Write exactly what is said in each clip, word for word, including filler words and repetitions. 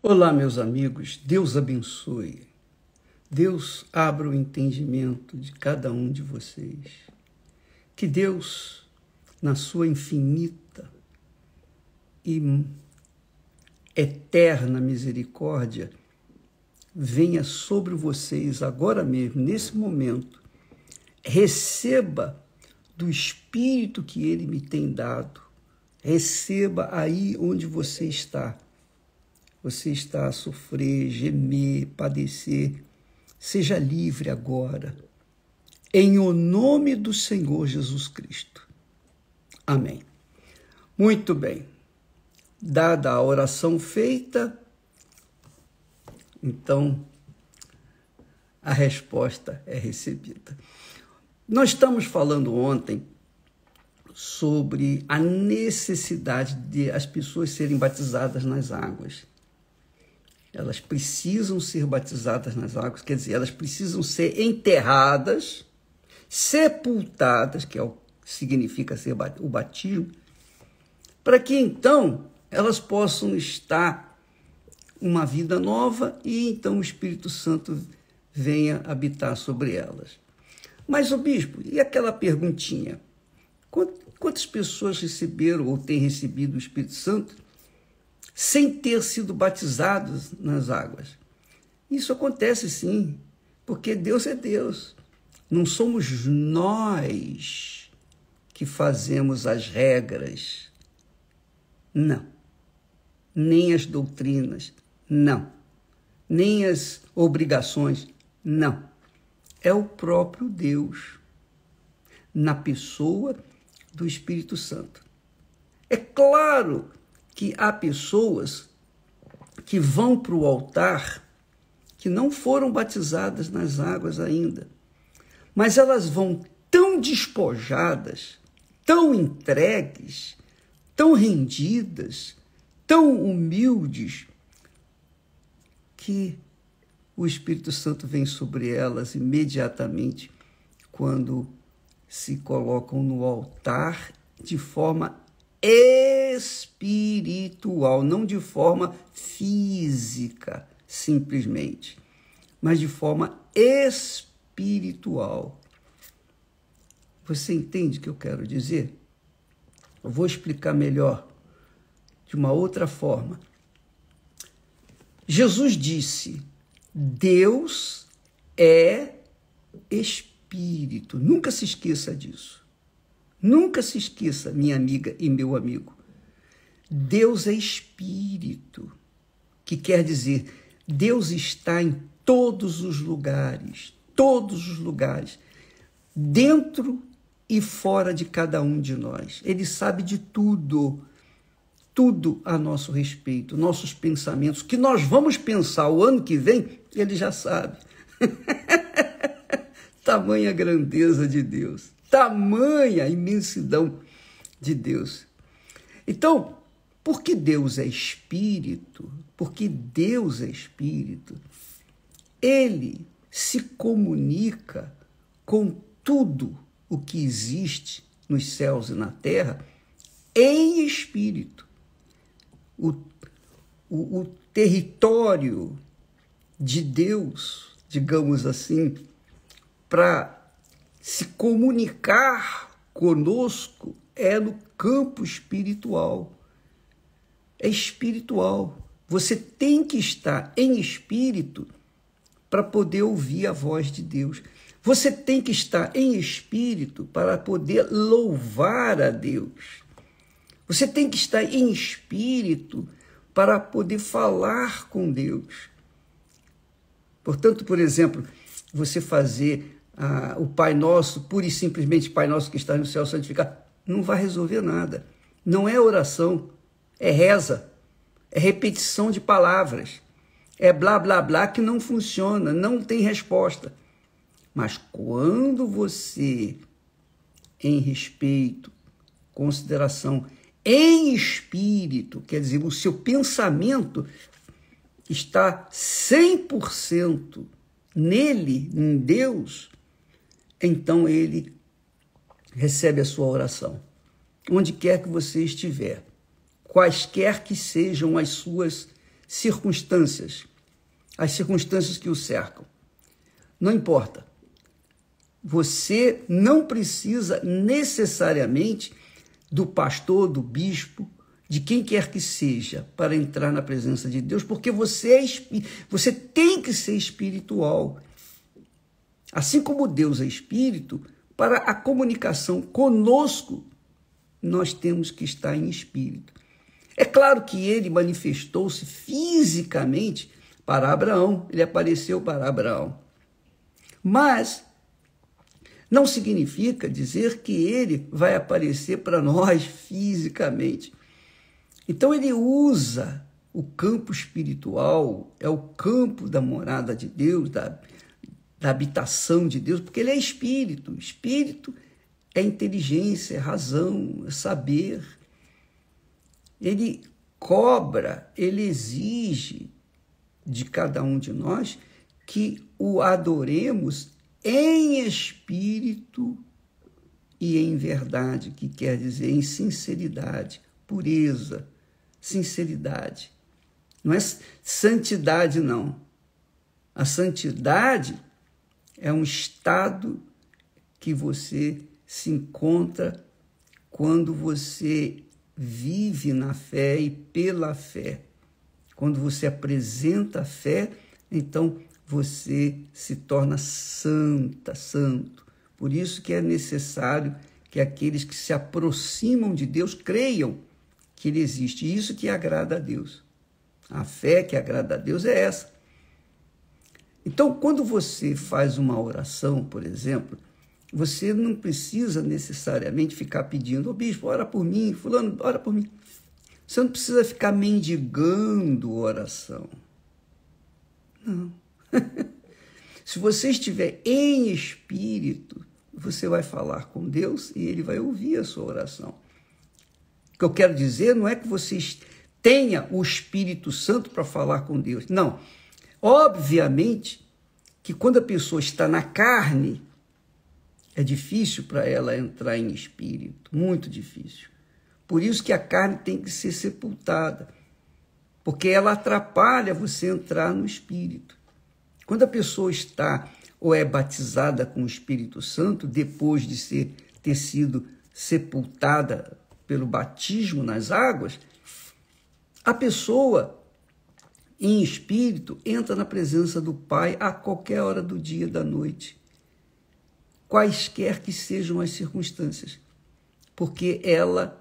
Olá, meus amigos, Deus abençoe. Deus abra o entendimento de cada um de vocês. Que Deus, na sua infinita e eterna misericórdia, venha sobre vocês agora mesmo, nesse momento. Receba do Espírito que Ele me tem dado. Receba aí onde você está. Você está a sofrer, gemer, padecer. Seja livre agora, em o nome do Senhor Jesus Cristo. Amém. Muito bem. Dada a oração feita, então a resposta é recebida. Nós estamos falando ontem sobre a necessidade de as pessoas serem batizadas nas águas. Elas precisam ser batizadas nas águas, quer dizer, elas precisam ser enterradas, sepultadas, que é o que significa ser o batismo, para que então elas possam estar uma vida nova e então o Espírito Santo venha habitar sobre elas. Mas, ô bispo, e aquela perguntinha? Quantas pessoas receberam ou têm recebido o Espírito Santo sem ter sido batizados nas águas? Isso acontece sim, porque Deus é Deus. Não somos nós que fazemos as regras. Não. Nem as doutrinas. Não. Nem as obrigações. Não. É o próprio Deus, na pessoa do Espírito Santo. É claro que há pessoas que vão para o altar que não foram batizadas nas águas ainda, mas elas vão tão despojadas, tão entregues, tão rendidas, tão humildes, que o Espírito Santo vem sobre elas imediatamente quando se colocam no altar de forma espiritual, não de forma física, simplesmente, mas de forma espiritual. Você entende o que eu quero dizer? Eu vou explicar melhor de uma outra forma. Jesus disse: Deus é Espírito. Nunca se esqueça disso. Nunca se esqueça, minha amiga e meu amigo. Deus é Espírito, que quer dizer, Deus está em todos os lugares, todos os lugares, dentro e fora de cada um de nós. Ele sabe de tudo, tudo a nosso respeito, nossos pensamentos, o que nós vamos pensar o ano que vem, ele já sabe. Tamanha grandeza de Deus, tamanha imensidão de Deus. Então, porque Deus é Espírito, porque Deus é Espírito, Ele se comunica com tudo o que existe nos céus e na terra em Espírito. O, o, o território de Deus, digamos assim, para se comunicar conosco é no campo espiritual. É espiritual. Você tem que estar em espírito para poder ouvir a voz de Deus. Você tem que estar em espírito para poder louvar a Deus. Você tem que estar em espírito para poder falar com Deus. Portanto, por exemplo, você fazer ah, o Pai Nosso, pura e simplesmente Pai Nosso que está no céu santificado, não vai resolver nada. Não é oração, é reza, é repetição de palavras, é blá, blá, blá que não funciona, não tem resposta. Mas quando você, em respeito, consideração, em espírito, quer dizer, o seu pensamento está cem por cento nele, em Deus, então ele recebe a sua oração. Onde quer que você estiver, quaisquer que sejam as suas circunstâncias, as circunstâncias que o cercam. Não importa. Você não precisa necessariamente do pastor, do bispo, de quem quer que seja, para entrar na presença de Deus, porque você, é, você tem que ser espiritual. Assim como Deus é espírito, para a comunicação conosco, nós temos que estar em espírito. É claro que ele manifestou-se fisicamente para Abraão, ele apareceu para Abraão. Mas não significa dizer que ele vai aparecer para nós fisicamente. Então ele usa o campo espiritual, é o campo da morada de Deus, da, da habitação de Deus, porque ele é espírito. Espírito é inteligência, é razão, é saber. Ele cobra, ele exige de cada um de nós que o adoremos em espírito e em verdade, que quer dizer em sinceridade, pureza, sinceridade. Não é santidade, não. A santidade é um estado que você se encontra quando você vive na fé e pela fé. Quando você apresenta a fé, então você se torna santa, santo. Por isso que é necessário que aqueles que se aproximam de Deus creiam que ele existe. Isso que agrada a Deus. A fé que agrada a Deus é essa. Então, quando você faz uma oração, por exemplo, você não precisa necessariamente ficar pedindo, ô bispo, ora por mim, fulano, ora por mim. Você não precisa ficar mendigando oração. Não. Se você estiver em espírito, você vai falar com Deus e ele vai ouvir a sua oração. O que eu quero dizer não é que você tenha o Espírito Santo para falar com Deus. Não. Obviamente que quando a pessoa está na carne, é difícil para ela entrar em espírito, muito difícil. Por isso que a carne tem que ser sepultada, porque ela atrapalha você entrar no espírito. Quando a pessoa está ou é batizada com o Espírito Santo, depois de ser, ter sido sepultada pelo batismo nas águas, a pessoa em espírito entra na presença do Pai a qualquer hora do dia e da noite, quaisquer que sejam as circunstâncias, porque ela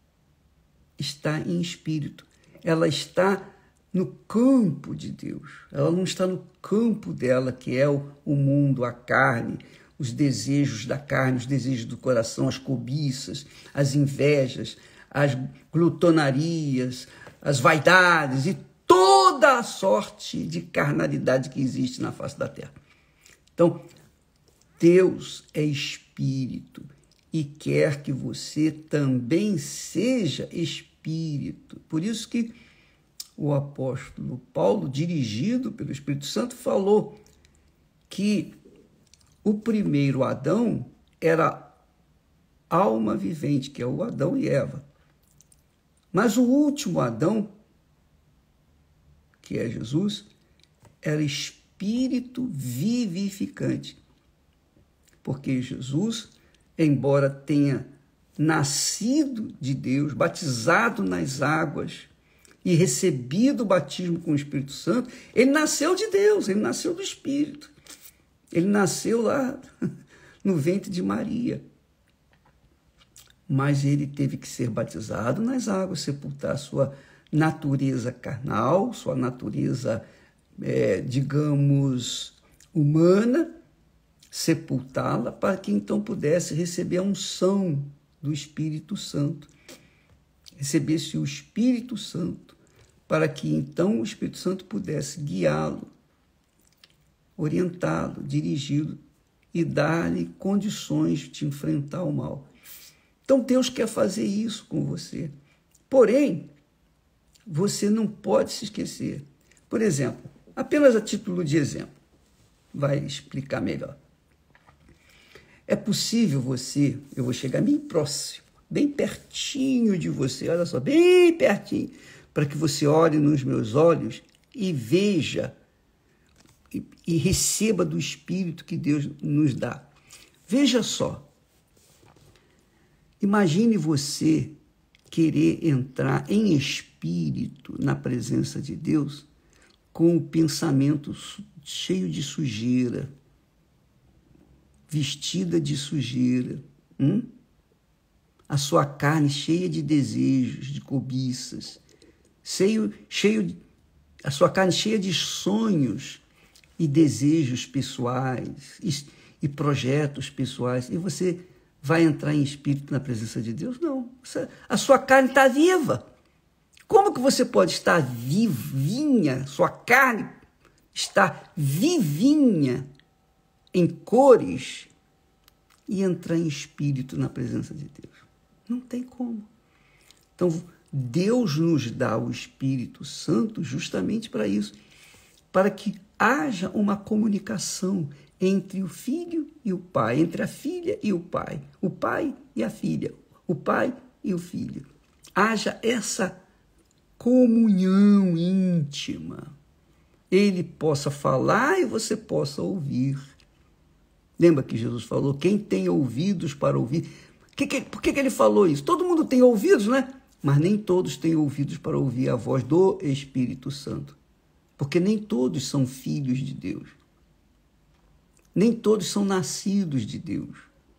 está em espírito, ela está no campo de Deus, ela não está no campo dela, que é o, o mundo, a carne, os desejos da carne, os desejos do coração, as cobiças, as invejas, as glutonarias, as vaidades e toda a sorte de carnalidade que existe na face da terra. Então, Deus é espírito e quer que você também seja espírito. Por isso que o apóstolo Paulo, dirigido pelo Espírito Santo, falou que o primeiro Adão era alma vivente, que é o Adão e Eva. Mas o último Adão, que é Jesus, era espírito vivificante. Porque Jesus, embora tenha nascido de Deus, batizado nas águas e recebido o batismo com o Espírito Santo, ele nasceu de Deus, ele nasceu do Espírito. Ele nasceu lá no ventre de Maria. Mas ele teve que ser batizado nas águas, sepultar sua natureza carnal, sua natureza, é, digamos, humana, sepultá-la para que então pudesse receber a unção do Espírito Santo. Recebesse o Espírito Santo para que então o Espírito Santo pudesse guiá-lo, orientá-lo, dirigi-lo e dar-lhe condições de enfrentar o mal. Então Deus quer fazer isso com você. Porém, você não pode se esquecer. Por exemplo, apenas a título de exemplo, vai explicar melhor. É possível você, eu vou chegar bem próximo, bem pertinho de você, olha só, bem pertinho. para que você olhe nos meus olhos e veja e, e receba do Espírito que Deus nos dá. Veja só, imagine você querer entrar em espírito na presença de Deus com o pensamento cheio de sujeira, vestida de sujeira, hum? A sua carne cheia de desejos, de cobiças, cheio, cheio de, a sua carne cheia de sonhos e desejos pessoais e, e projetos pessoais, e você vai entrar em espírito na presença de Deus? Não. A sua carne está viva. Como que você pode estar vivinha, sua carne está vivinha em cores e entrar em espírito na presença de Deus? Não tem como. Então, Deus nos dá o Espírito Santo justamente para isso, para que haja uma comunicação entre o filho e o pai, entre a filha e o pai, o pai e a filha, o pai e o filho. Haja essa comunhão íntima. Ele possa falar e você possa ouvir. Lembra que Jesus falou, quem tem ouvidos para ouvir? Que que, por que, que ele falou isso? Todo mundo tem ouvidos, né? Mas nem todos têm ouvidos para ouvir a voz do Espírito Santo. Porque nem todos são filhos de Deus. Nem todos são nascidos de Deus.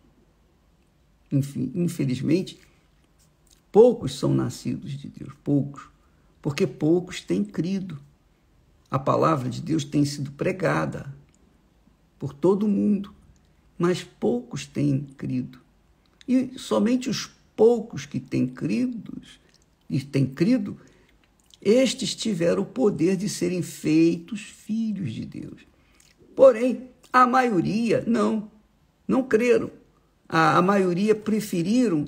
Enfim, infelizmente, poucos são nascidos de Deus, poucos, porque poucos têm crido. A palavra de Deus tem sido pregada por todo mundo, mas poucos têm crido. E somente os poucos que têm crido, e têm crido, estes tiveram o poder de serem feitos filhos de Deus. Porém, a maioria não, não creram. A, a maioria preferiram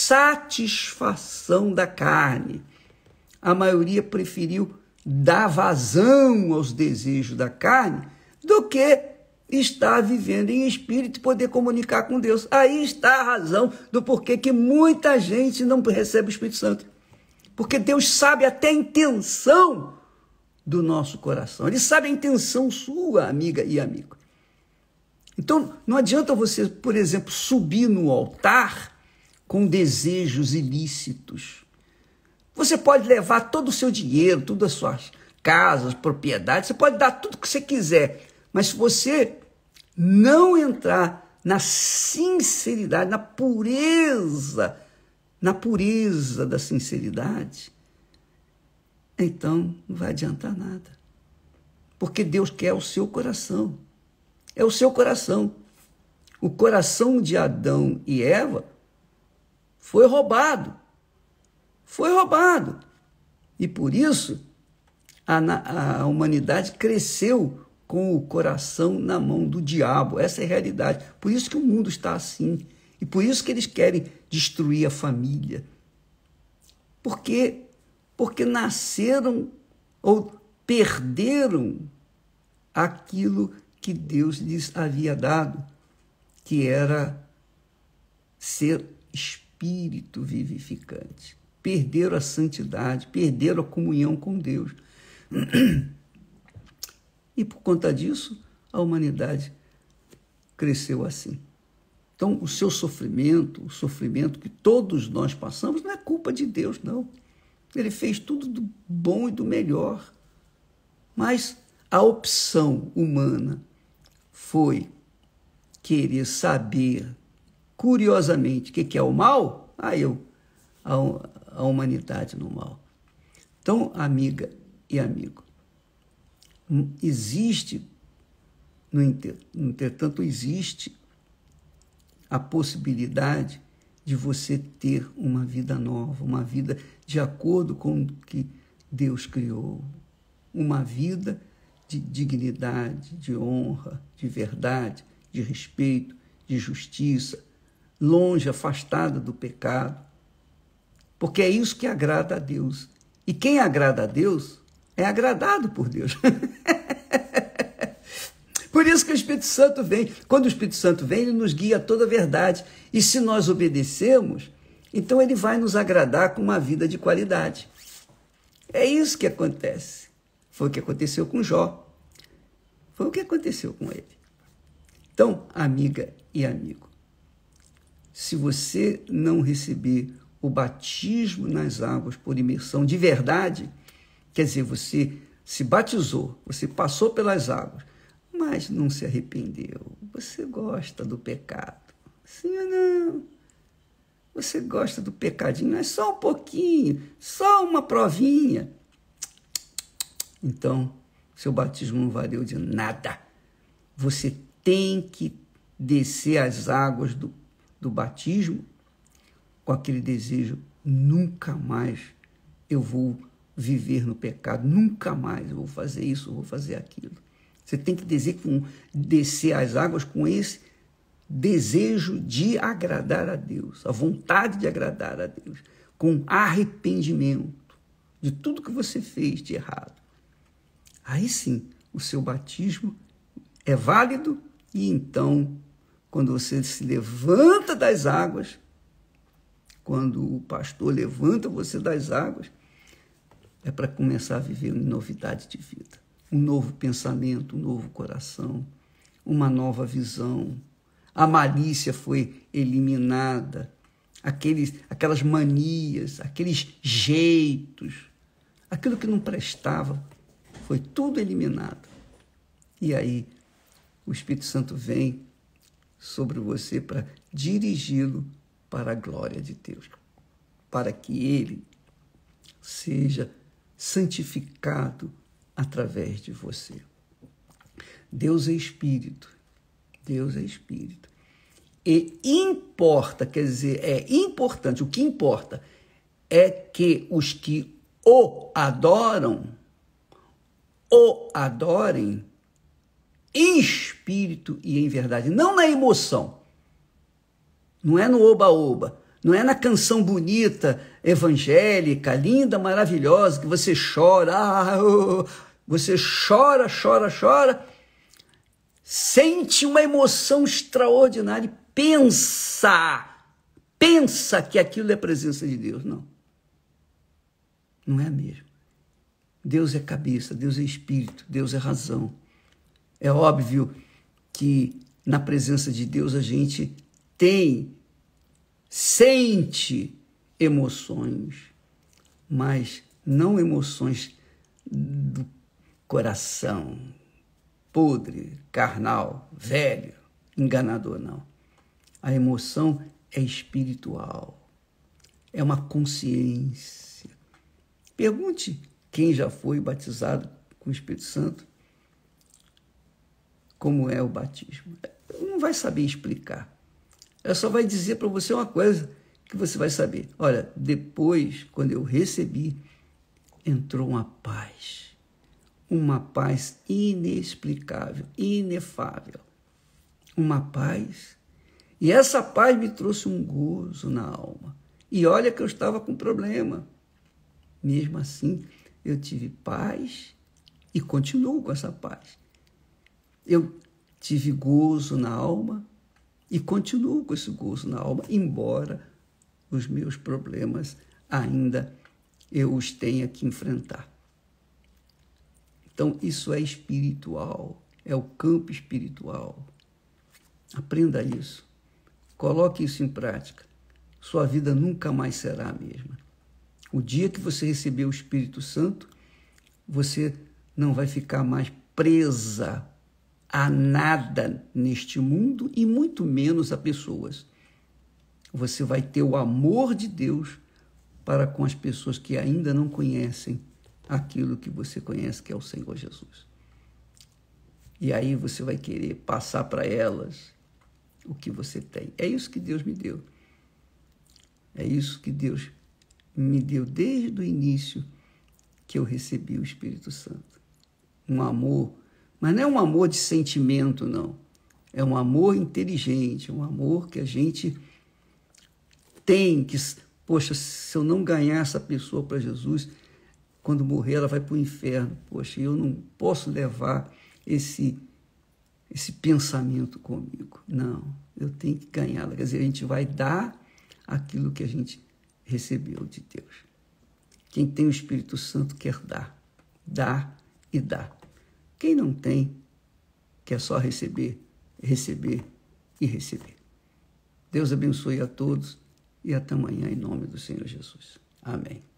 satisfação da carne. A maioria preferiu dar vazão aos desejos da carne do que estar vivendo em espírito e poder comunicar com Deus. Aí está a razão do porquê que muita gente não recebe o Espírito Santo. Porque Deus sabe até a intenção do nosso coração. Ele sabe a intenção sua, amiga e amigo. Então, não adianta você, por exemplo, subir no altar com desejos ilícitos. Você pode levar todo o seu dinheiro, todas as suas casas, propriedades, você pode dar tudo o que você quiser, mas se você não entrar na sinceridade, na pureza, na pureza da sinceridade, então não vai adiantar nada. Porque Deus quer o seu coração. É o seu coração. O coração de Adão e Eva foi roubado. Foi roubado. E por isso a, a humanidade cresceu com o coração na mão do diabo. Essa é a realidade. Por isso que o mundo está assim. E por isso que eles querem destruir a família. Por quê? Porque nasceram ou perderam aquilo que Deus lhes havia dado, que era ser espírito vivificante. Perderam a santidade, perderam a comunhão com Deus. E por conta disso, a humanidade cresceu assim. Então, o seu sofrimento, o sofrimento que todos nós passamos, não é culpa de Deus, não. Ele fez tudo do bom e do melhor. Mas a opção humana foi querer saber, curiosamente, o que é o mal? Ah, eu, a, a humanidade no mal. Então, amiga e amigo, existe, no entretanto, existe a possibilidade de você ter uma vida nova, uma vida de acordo com o que Deus criou, uma vida de dignidade, de honra, de verdade, de respeito, de justiça, longe, afastada do pecado, porque é isso que agrada a Deus. E quem agrada a Deus é agradado por Deus. Por isso que o Espírito Santo vem. Quando o Espírito Santo vem, ele nos guia a toda a verdade. E se nós obedecemos, então ele vai nos agradar com uma vida de qualidade. É isso que acontece. Foi o que aconteceu com Jó. Foi o que aconteceu com ele. Então, amiga e amigo, se você não receber o batismo nas águas por imersão de verdade, quer dizer, você se batizou, você passou pelas águas, mas não se arrependeu, você gosta do pecado, sim ou não? Você gosta do pecadinho, é só um pouquinho, só uma provinha. Então, seu batismo não valeu de nada. Você tem que descer as águas do, do batismo com aquele desejo, nunca mais eu vou viver no pecado, nunca mais eu vou fazer isso, eu vou fazer aquilo. Você tem que descer, com, descer as águas com esse desejo de agradar a Deus, a vontade de agradar a Deus, com arrependimento de tudo que você fez de errado. Aí sim, o seu batismo é válido e então, quando você se levanta das águas, quando o pastor levanta você das águas, é para começar a viver uma novidade de vida, um novo pensamento, um novo coração, uma nova visão. A malícia foi eliminada, aqueles, aquelas manias, aqueles jeitos, aquilo que não prestava, foi tudo eliminado. E aí o Espírito Santo vem sobre você para dirigi-lo para a glória de Deus, para que ele seja santificado através de você. Deus é Espírito, Deus é Espírito. E importa, quer dizer, é importante, o que importa é que os que o adoram, o adorem em espírito e em verdade, não na emoção, não é no oba-oba, não é na canção bonita, evangélica, linda, maravilhosa, que você chora, ah, oh, você chora, chora, chora, sente uma emoção extraordinária e pensa, pensa que aquilo é a presença de Deus. Não, não é mesmo. Deus é cabeça, Deus é espírito, Deus é razão. É óbvio que na presença de Deus a gente tem, sente emoções, mas não emoções do coração podre, carnal, velho, enganador, não. A emoção é espiritual, é uma consciência. Pergunte quem já foi batizado com o Espírito Santo, como é o batismo. Não vai saber explicar. Ela só vai dizer para você uma coisa que você vai saber. Olha, depois, quando eu recebi, entrou uma paz. Uma paz inexplicável, inefável. Uma paz. E essa paz me trouxe um gozo na alma. E olha que eu estava com problema. Mesmo assim, eu tive paz e continuo com essa paz. Eu tive gozo na alma e continuo com esse gozo na alma, embora os meus problemas ainda eu os tenha que enfrentar. Então, isso é espiritual, é o campo espiritual. Aprenda isso, coloque isso em prática. Sua vida nunca mais será a mesma. O dia que você receber o Espírito Santo, você não vai ficar mais presa a nada neste mundo e muito menos a pessoas. Você vai ter o amor de Deus para com as pessoas que ainda não conhecem aquilo que você conhece, que é o Senhor Jesus. E aí você vai querer passar para elas o que você tem. É isso que Deus me deu. É isso que Deus me deu desde o início que eu recebi o Espírito Santo. Um amor, mas não é um amor de sentimento, não. É um amor inteligente, um amor que a gente tem que... Poxa, se eu não ganhar essa pessoa para Jesus, quando morrer ela vai para o inferno. Poxa, eu não posso levar esse, esse pensamento comigo. Não, eu tenho que ganhá-la. Quer dizer, a gente vai dar aquilo que a gente recebeu de Deus. Quem tem o Espírito Santo quer dar, dar e dar. Quem não tem, quer só receber, receber e receber. Deus abençoe a todos e até amanhã em nome do Senhor Jesus. Amém.